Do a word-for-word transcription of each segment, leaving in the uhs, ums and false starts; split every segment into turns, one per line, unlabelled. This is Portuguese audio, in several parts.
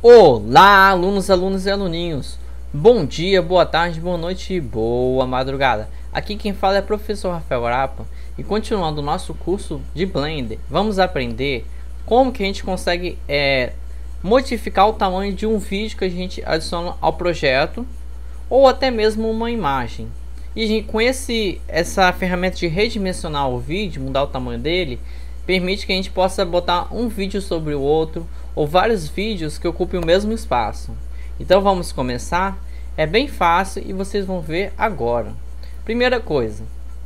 Olá, alunos, alunos e aluninhos. Bom dia, boa tarde, boa noite e boa madrugada. Aqui quem fala é o professor Rafael Arapa. E continuando o nosso curso de Blender, vamos aprender como que a gente consegue é, modificar o tamanho de um vídeo que a gente adiciona ao projeto, ou até mesmo uma imagem. E gente, com esse, essa ferramenta de redimensionar o vídeo, mudar o tamanho dele, permite que a gente possa botar um vídeo sobre o outro, ou vários vídeos que ocupem o mesmo espaço. Então vamos começar. É bem fácil e vocês vão ver agora. Primeira coisa,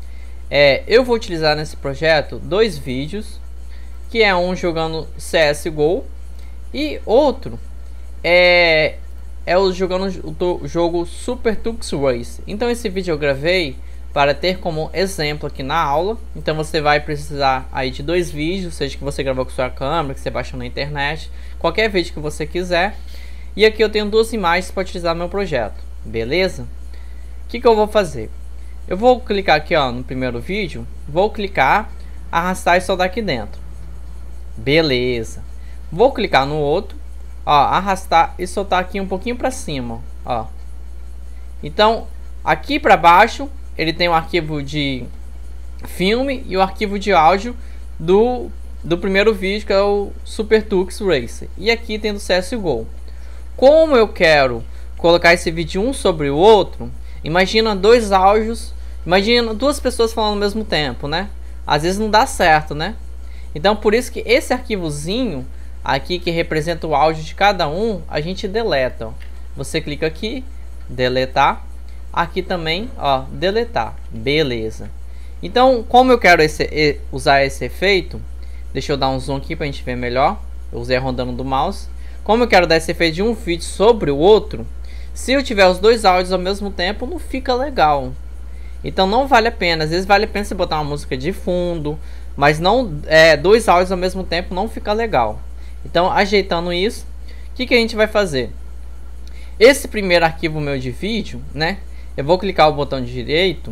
é, eu vou utilizar nesse projeto dois vídeos, que é um jogando C S G O e outro é, é o jogando o jogo Super Tux Race. Então esse vídeo eu gravei para ter como exemplo aqui na aula. Então você vai precisar aí de dois vídeos, seja que você gravou com sua câmera, que você baixou na internet, qualquer vídeo que você quiser. E aqui eu tenho duas imagens para utilizar no meu projeto, beleza? O que que eu vou fazer? Eu vou clicar aqui, ó, no primeiro vídeo, vou clicar, arrastar e soltar aqui dentro, beleza? Vou clicar no outro, ó, arrastar e soltar aqui um pouquinho para cima, ó. Então aqui para baixo ele tem o arquivo de filme e o arquivo de áudio do, do primeiro vídeo, que é o Super Tux Race. E aqui tem do C S G O. Como eu quero colocar esse vídeo um sobre o outro, imagina dois áudios, imagina duas pessoas falando ao mesmo tempo, né? Às vezes não dá certo, né? Então por isso que esse arquivozinho aqui, que representa o áudio de cada um, a gente deleta. Ó. Você clica aqui, deletar. Aqui também, ó, deletar, beleza. Então, como eu quero esse, usar esse efeito, deixa eu dar um zoom aqui para a gente ver melhor. Eu usei a rondando do mouse. Como eu quero dar esse efeito de um vídeo sobre o outro, se eu tiver os dois áudios ao mesmo tempo, não fica legal. Então não vale a pena. Às vezes vale a pena você botar uma música de fundo, mas não é, dois áudios ao mesmo tempo não fica legal. Então, ajeitando isso, o que que a gente vai fazer? Esse primeiro arquivo meu de vídeo, né? Eu vou clicar o botão direito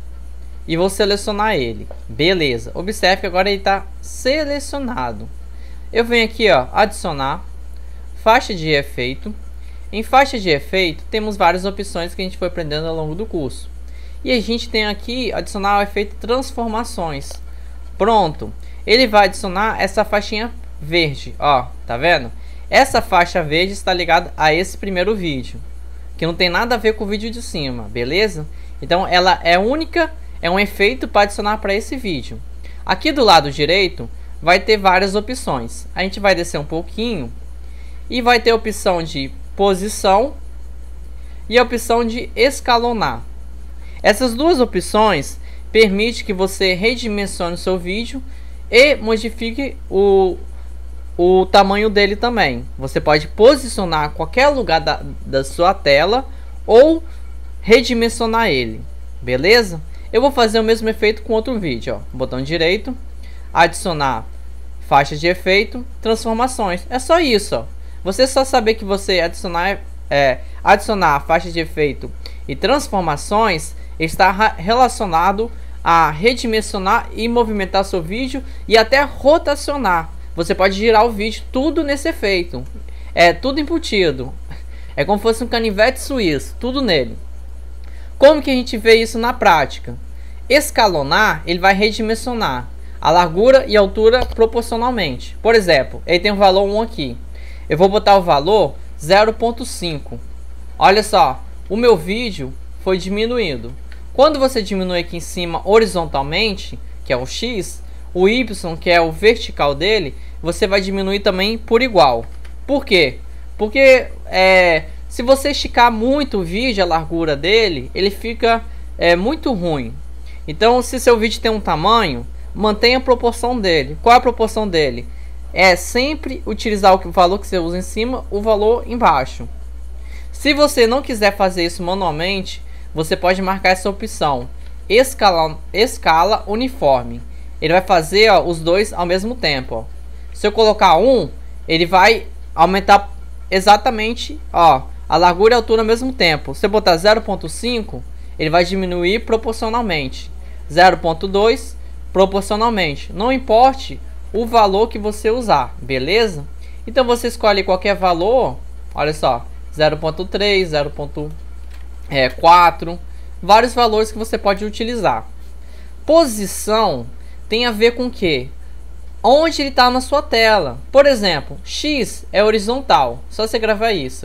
e vou selecionar ele. Beleza. Observe que agora ele está selecionado. Eu venho aqui, ó, adicionar faixa de efeito. Em faixa de efeito temos várias opções que a gente foi aprendendo ao longo do curso. E a gente tem aqui adicionar o efeito transformações. Pronto. Ele vai adicionar essa faixinha verde, ó, tá vendo? Essa faixa verde está ligada a esse primeiro vídeo, que não tem nada a ver com o vídeo de cima, beleza? Então ela é única, é um efeito para adicionar para esse vídeo. Aqui do lado direito vai ter várias opções. A gente vai descer um pouquinho e vai ter a opção de posição e a opção de escalonar. Essas duas opções permitem que você redimensione o seu vídeo e modifique o o tamanho dele também. Você pode posicionar qualquer lugar da, da sua tela ou redimensionar ele, beleza? Eu vou fazer o mesmo efeito com outro vídeo, ó. Botão direito, adicionar faixa de efeito, transformações. É só isso, ó. Você só saber que você adicionar é, adicionar a faixa de efeito e transformações está relacionado a redimensionar e movimentar seu vídeo e até rotacionar. Você pode girar o vídeo tudo nesse efeito. É tudo embutido. É como se fosse um canivete suíço, tudo nele. Como que a gente vê isso na prática? Escalonar, ele vai redimensionar a largura e a altura proporcionalmente. Por exemplo, ele tem um valor um aqui. Eu vou botar o valor zero ponto cinco. Olha só, o meu vídeo foi diminuindo. Quando você diminui aqui em cima horizontalmente, que é o X, o Y, que é o vertical dele, você vai diminuir também por igual. Por quê? Porque é, se você esticar muito o vídeo, a largura dele, ele fica é, muito ruim. Então, se seu vídeo tem um tamanho, mantenha a proporção dele. Qual é a proporção dele? É sempre utilizar o valor que você usa em cima, o valor embaixo. Se você não quiser fazer isso manualmente, você pode marcar essa opção, escala, escala uniforme. Ele vai fazer, ó, os dois ao mesmo tempo, ó. Se eu colocar um, ele vai aumentar exatamente, ó, a largura e a altura ao mesmo tempo. Se eu botar zero ponto cinco, ele vai diminuir proporcionalmente. zero ponto dois, proporcionalmente. Não importe o valor que você usar, beleza? Então você escolhe qualquer valor Olha só, zero ponto três, zero ponto quatro, vários valores que você pode utilizar. Posição tem a ver com o que? Onde ele está na sua tela. Por exemplo, X é horizontal, só você gravar isso.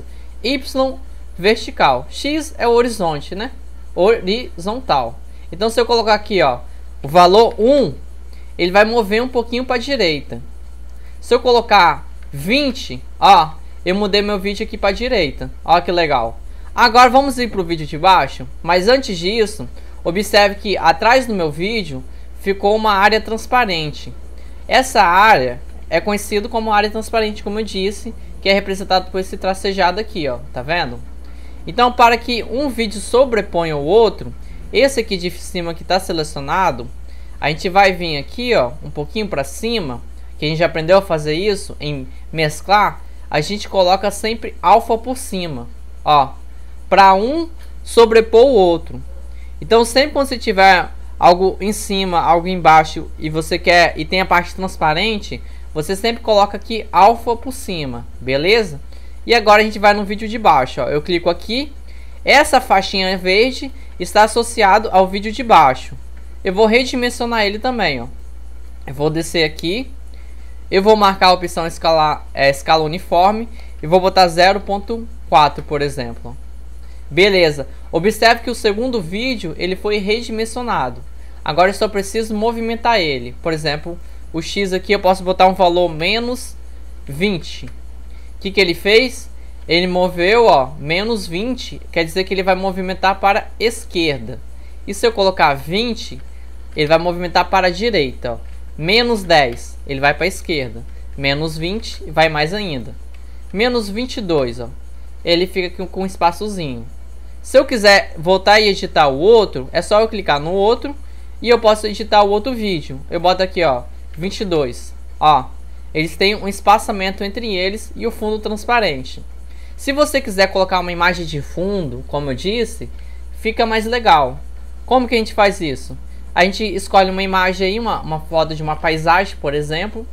Y vertical, X é o horizonte, né? Horizontal. Então se eu colocar aqui, ó, o valor um, ele vai mover um pouquinho para a direita. Se eu colocar vinte, ó, eu mudei meu vídeo aqui para a direita. Ó que legal. Agora vamos ir para o vídeo de baixo. Mas antes disso, observe que atrás do meu vídeo ficou uma área transparente. Essa área é conhecida como área transparente, como eu disse, que é representado por esse tracejado aqui, ó, tá vendo? Então, para que um vídeo sobreponha o outro, esse aqui de cima que está selecionado, a gente vai vir aqui, ó, um pouquinho para cima, que a gente já aprendeu a fazer isso em mesclar. A gente coloca sempre alfa por cima, ó, para um sobrepor o outro. Então, sempre quando você tiver algo em cima, algo embaixo e você quer e tem a parte transparente, você sempre coloca aqui alfa por cima, beleza? E agora a gente vai no vídeo de baixo, ó. Eu clico aqui, essa faixinha verde está associado ao vídeo de baixo. Eu vou redimensionar ele também, ó. Eu vou descer aqui, eu vou marcar a opção escala, é, escala uniforme e vou botar zero ponto quatro, por exemplo. Beleza, observe que o segundo vídeo ele foi redimensionado. Agora eu só preciso movimentar ele. Por exemplo, o X aqui eu posso botar um valor menos vinte. O que, que ele fez? Ele moveu, ó, menos vinte, quer dizer que ele vai movimentar para a esquerda. E se eu colocar vinte, ele vai movimentar para a direita, ó. Menos dez, ele vai para a esquerda. Menos vinte, vai mais ainda. Menos vinte e dois, ó. Ele fica aqui com um espaçozinho. Se eu quiser voltar e editar o outro, é só eu clicar no outro e eu posso editar o outro vídeo. Eu boto aqui, ó, vinte e dois. Ó, eles têm um espaçamento entre eles e o fundo transparente. Se você quiser colocar uma imagem de fundo, como eu disse, fica mais legal. Como que a gente faz isso? A gente escolhe uma imagem aí, uma, uma foto de uma paisagem, por exemplo.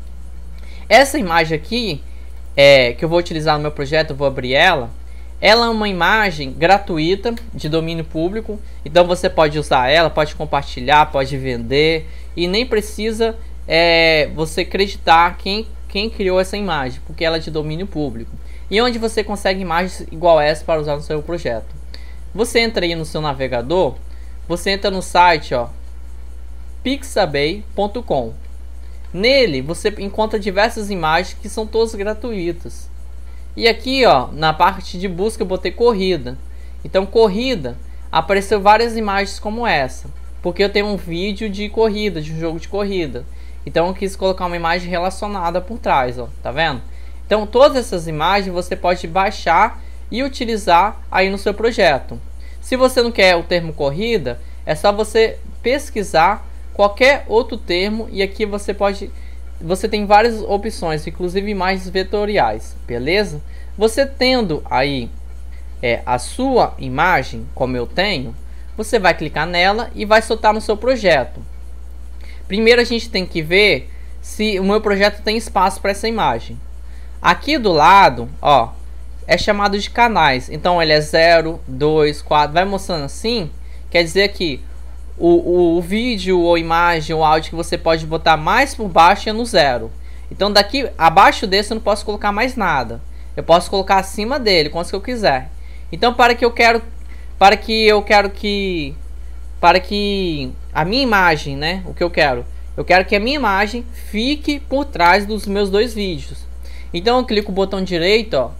Essa imagem aqui, é, que eu vou utilizar no meu projeto, eu vou abrir ela. Ela é uma imagem gratuita, de domínio público, então você pode usar ela, pode compartilhar, pode vender, e nem precisa é, você acreditar quem, quem criou essa imagem, porque ela é de domínio público. E onde você consegue imagens igual essa para usar no seu projeto? Você entra aí no seu navegador, você entra no site, ó, pixabay ponto com. Nele você encontra diversas imagens que são todas gratuitas. E aqui, ó, na parte de busca eu botei corrida. Então corrida, apareceu várias imagens como essa, porque eu tenho um vídeo de corrida, de um jogo de corrida. Então eu quis colocar uma imagem relacionada por trás, ó, tá vendo? Então todas essas imagens você pode baixar e utilizar aí no seu projeto. Se você não quer o termo corrida, é só você pesquisar qualquer outro termo e aqui você pode... Você tem várias opções, inclusive imagens vetoriais, beleza? Você tendo aí é, a sua imagem, como eu tenho, você vai clicar nela e vai soltar no seu projeto. Primeiro a gente tem que ver se o meu projeto tem espaço para essa imagem. Aqui do lado, ó, é chamado de canais. Então ele é zero, dois, quatro, vai mostrando assim, quer dizer que O, o, o vídeo ou imagem ou áudio que você pode botar mais por baixo é no zero. Então daqui abaixo desse eu não posso colocar mais nada. Eu posso colocar acima dele, quantos que eu quiser. Então para que eu quero para que eu quero que para que a minha imagem, né, o que eu quero? Eu quero que a minha imagem fique por trás dos meus dois vídeos. Então eu clico o botão direito, ó,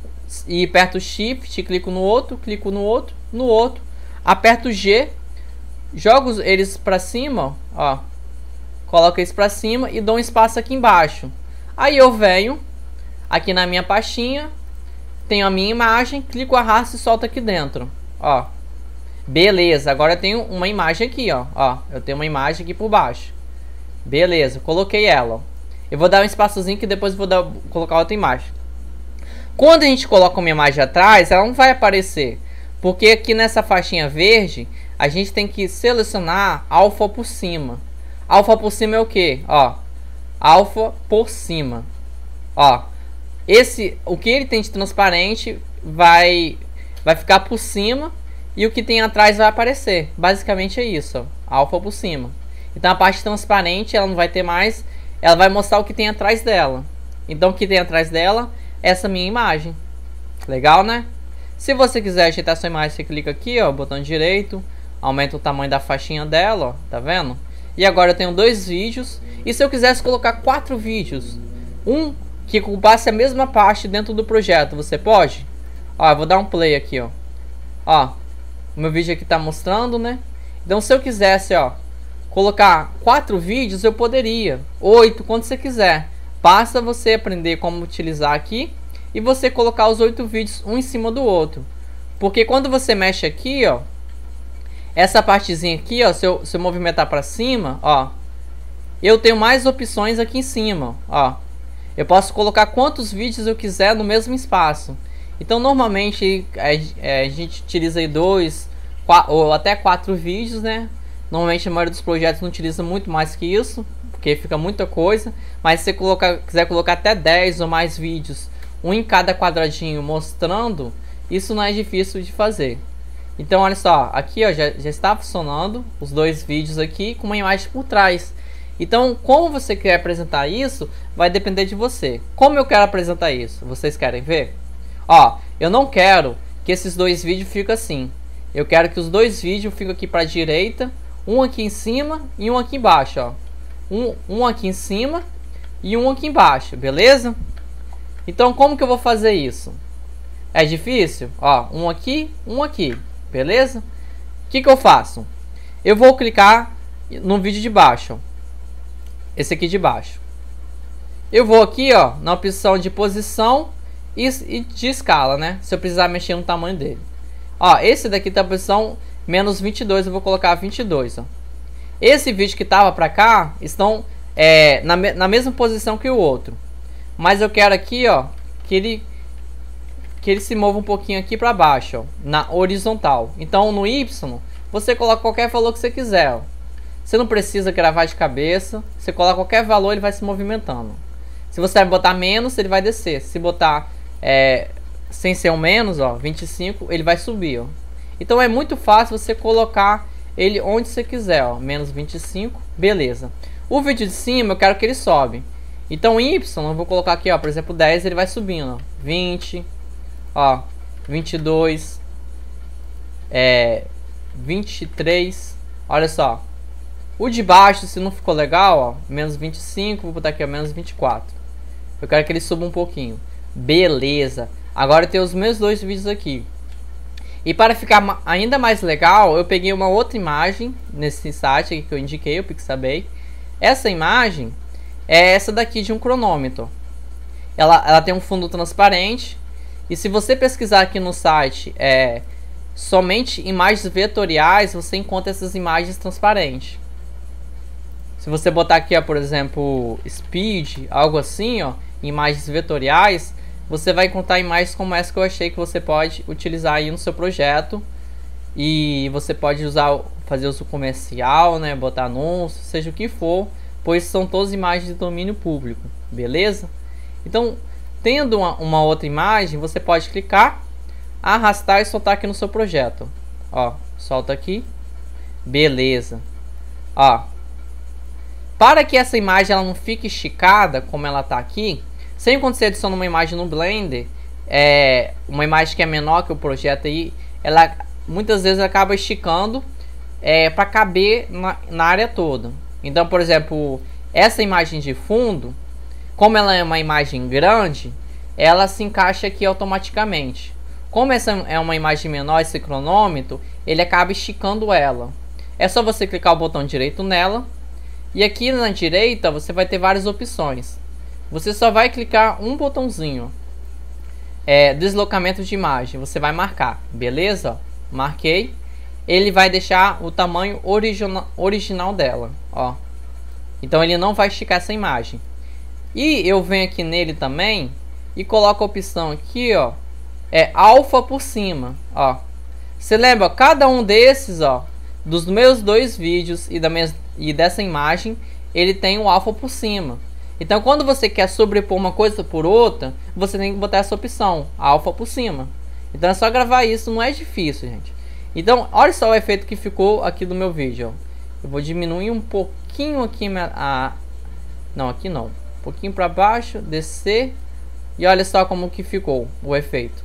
e aperto Shift, clico no outro, clico no outro, no outro, aperto G, jogo eles para cima, ó, coloco eles para cima e dou um espaço aqui embaixo. Aí eu venho aqui na minha pastinha, tenho a minha imagem, clico, arrasto e solto aqui dentro, ó. Beleza, agora eu tenho uma imagem aqui, ó, ó, eu tenho uma imagem aqui por baixo. Beleza, coloquei ela, ó. Eu vou dar um espaçozinho que depois eu vou dar, colocar outra imagem. Quando a gente coloca uma imagem atrás, ela não vai aparecer, porque aqui nessa faixinha verde a gente tem que selecionar alfa por cima. Alfa por cima é o que? Ó, alfa por cima. Ó, esse, o que ele tem de transparente vai, vai ficar por cima e o que tem atrás vai aparecer. Basicamente é isso, ó, alfa por cima. Então a parte transparente ela não vai ter mais, ela vai mostrar o que tem atrás dela. Então o que tem atrás dela é essa minha imagem. Legal, né? Se você quiser ajeitar sua imagem, você clica aqui, ó, botão direito, aumenta o tamanho da faixinha dela, ó, tá vendo? E agora eu tenho dois vídeos. E se eu quisesse colocar quatro vídeos, um que ocupasse a mesma parte dentro do projeto, você pode? Ó, eu vou dar um play aqui, ó. Ó, o meu vídeo aqui tá mostrando, né? Então se eu quisesse, ó, colocar quatro vídeos, eu poderia. Oito, quando você quiser. Basta você aprender como utilizar aqui e você colocar os oito vídeos um em cima do outro. Porque quando você mexe aqui, ó, essa partezinha aqui, ó, se eu, se eu movimentar para cima, ó, eu tenho mais opções aqui em cima, ó. Eu posso colocar quantos vídeos eu quiser no mesmo espaço. Então normalmente a, a gente utiliza aí dois quatro, ou até quatro vídeos, né? Normalmente a maioria dos projetos não utiliza muito mais que isso, porque fica muita coisa. Mas se você colocar, quiser colocar até dez ou mais vídeos, um em cada quadradinho mostrando, isso não é difícil de fazer. Então olha só, aqui ó, já, já está funcionando os dois vídeos aqui com uma imagem por trás. Então como você quer apresentar isso vai depender de você. Como eu quero apresentar isso? Vocês querem ver? Ó, eu não quero que esses dois vídeos fiquem assim. Eu quero que os dois vídeos fiquem aqui para a direita, um aqui em cima e um aqui embaixo, ó. Um, um aqui em cima e um aqui embaixo, beleza? Então como que eu vou fazer isso? É difícil? Ó, um aqui, um aqui, beleza? O que que eu faço? Eu vou clicar no vídeo de baixo, ó. Esse aqui de baixo. Eu vou aqui, ó, na opção de posição e, e de escala, né? Se eu precisar mexer no tamanho dele. Ó, esse daqui tá a posição menos vinte e dois, eu vou colocar vinte e dois, ó. Esse vídeo que tava pra cá estão é, na, na mesma posição que o outro. Mas eu quero aqui, ó, que ele que ele se mova um pouquinho aqui para baixo, ó, na horizontal. Então no Y, você coloca qualquer valor que você quiser, ó. Você não precisa gravar de cabeça, você coloca qualquer valor, ele vai se movimentando. Se você botar menos, ele vai descer. Se botar é, sem ser um menos, ó, vinte e cinco, ele vai subir, ó. Então é muito fácil você colocar ele onde você quiser, ó, menos vinte e cinco, beleza. O vídeo de cima eu quero que ele sobe. Então Y, eu vou colocar aqui, ó, por exemplo, dez, ele vai subindo, ó, vinte, ó, vinte e dois, é, vinte e três, olha só. O de baixo, se não ficou legal, ó, menos vinte e cinco, vou botar aqui, ó, menos vinte e quatro. Eu quero que ele suba um pouquinho. Beleza. Agora tem os meus dois vídeos aqui. E para ficar ainda mais legal, eu peguei uma outra imagem nesse site aqui que eu indiquei, o Pixabay. Essa imagem é essa daqui de um cronômetro. Ela, ela tem um fundo transparente. E se você pesquisar aqui no site é, somente imagens vetoriais, você encontra essas imagens transparentes. Se você botar aqui, ó, por exemplo, speed, algo assim, ó, imagens vetoriais, você vai encontrar imagens como essa que eu achei que você pode utilizar aí no seu projeto. E você pode usar, fazer uso comercial, né, botar anúncio, seja o que for, pois são todas imagens de domínio público, beleza? Então, tendo uma, uma outra imagem, você pode clicar, arrastar e soltar aqui no seu projeto. Ó, solta aqui, beleza. Ó, para que essa imagem ela não fique esticada como ela tá aqui, sempre quando você adiciona uma imagem no Blender, é, uma imagem que é menor que o projeto aí, ela muitas vezes acaba esticando é, para caber na, na área toda. Então, por exemplo, essa imagem de fundo, como ela é uma imagem grande, ela se encaixa aqui automaticamente. Como essa é uma imagem menor, esse cronômetro, ele acaba esticando ela. É só você clicar o botão direito nela. E aqui na direita você vai ter várias opções. Você só vai clicar um botãozinho. É, deslocamento de imagem. Você vai marcar. Beleza? Marquei. Ele vai deixar o tamanho original, original dela. Ó. Então ele não vai esticar essa imagem. E eu venho aqui nele também e coloco a opção aqui, ó, é alfa por cima, ó. Você lembra, cada um desses, ó, dos meus dois vídeos e da minha, e dessa imagem, ele tem um alfa por cima. Então quando você quer sobrepor uma coisa por outra, você tem que botar essa opção, alfa por cima. Então é só gravar isso, não é difícil, gente. Então olha só o efeito que ficou aqui do meu vídeo, ó. Eu vou diminuir um pouquinho aqui a... Não, aqui não. Um pouquinho para baixo, descer. E olha só como que ficou o efeito.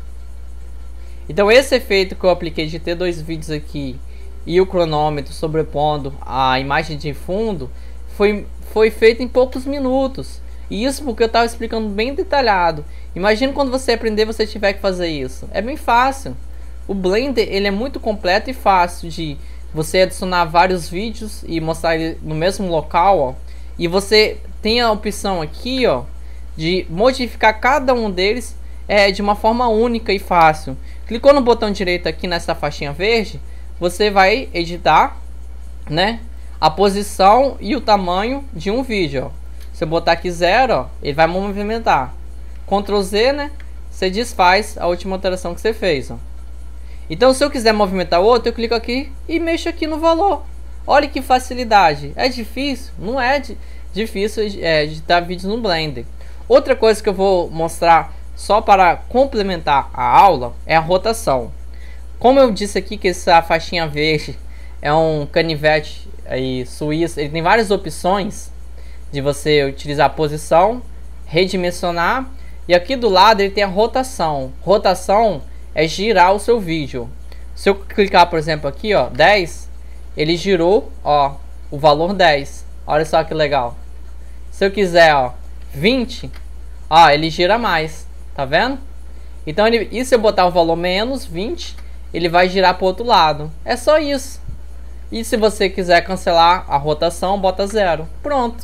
Então esse efeito que eu apliquei de ter dois vídeos aqui e o cronômetro sobrepondo a imagem de fundo foi, foi feito em poucos minutos. E isso porque eu estava explicando bem detalhado. Imagina quando você aprender, você tiver que fazer isso. É bem fácil. O Blender ele é muito completo e fácil de você adicionar vários vídeos e mostrar ele no mesmo local, ó. E você tem a opção aqui, ó, de modificar cada um deles é, de uma forma única e fácil. Clicou no botão direito aqui nessa faixinha verde, você vai editar, né, a posição e o tamanho de um vídeo, ó. Se eu botar aqui zero, ó, ele vai movimentar. Ctrl Z, né, você desfaz a última alteração que você fez, ó. Então se eu quiser movimentar outro, eu clico aqui e mexo aqui no valor. Olha que facilidade. É difícil? Não é di difícil é, editar vídeos no Blender. Outra coisa que eu vou mostrar só para complementar a aula é a rotação. Como eu disse aqui que essa faixinha verde é um canivete aí suíço, ele tem várias opções de você utilizar a posição, redimensionar, e aqui do lado ele tem a rotação. Rotação é girar o seu vídeo. Se eu clicar, por exemplo, aqui, ó, dez, ele girou, ó, o valor dez. Olha só que legal. Se eu quiser, ó, vinte, ó, ele gira mais. Tá vendo? Então, ele, e se eu botar o valor menos vinte, ele vai girar para o outro lado. É só isso. E se você quiser cancelar a rotação, bota zero. Pronto.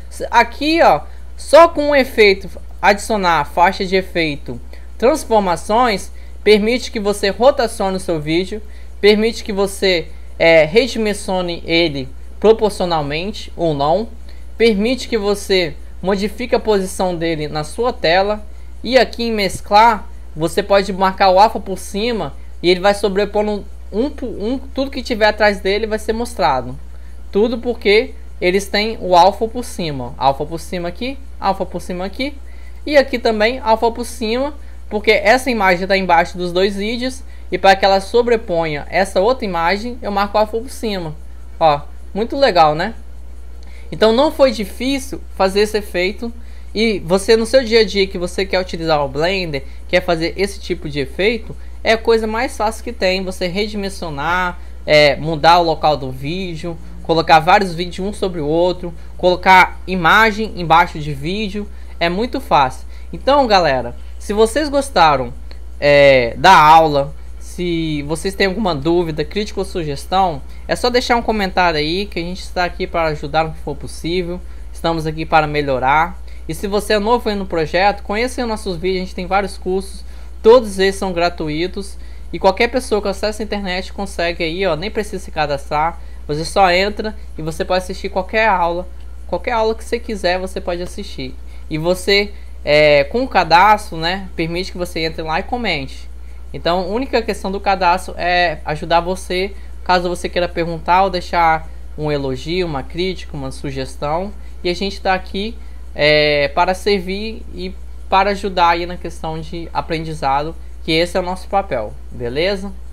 Aqui, ó, só com um efeito, adicionar faixa de efeito, transformações, permite que você rotacione o seu vídeo, permite que você é, redimensione ele proporcionalmente ou não, permite que você modifique a posição dele na sua tela, e aqui em mesclar, você pode marcar o alfa por cima e ele vai sobrepondo um por um, tudo que tiver atrás dele vai ser mostrado. Tudo porque eles têm o alfa por cima, alfa por cima aqui, alfa por cima aqui, e aqui também alfa por cima, porque essa imagem está embaixo dos dois vídeos, e para que ela sobreponha essa outra imagem, eu marco alfa por cima. Ó, muito legal, né? Então não foi difícil fazer esse efeito, e você no seu dia a dia que você quer utilizar o Blender, quer fazer esse tipo de efeito, é a coisa mais fácil que tem, você redimensionar, é, mudar o local do vídeo, colocar vários vídeos um sobre o outro, colocar imagem embaixo de vídeo, é muito fácil. Então galera, se vocês gostaram é, da aula, se vocês têm alguma dúvida, crítica ou sugestão, é só deixar um comentário aí, que a gente está aqui para ajudar no que for possível, estamos aqui para melhorar. E se você é novo aí no projeto, conheça os nossos vídeos, a gente tem vários cursos, todos eles são gratuitos, e qualquer pessoa que acessa a internet consegue aí, ó, nem precisa se cadastrar, você só entra e você pode assistir qualquer aula, qualquer aula que você quiser você pode assistir. E você, é, com o cadastro, né, permite que você entre lá e comente. Então a única questão do cadastro é ajudar você, caso você queira perguntar ou deixar um elogio, uma crítica, uma sugestão, e a gente está aqui é, para servir e para ajudar aí na questão de aprendizado, que esse é o nosso papel, beleza?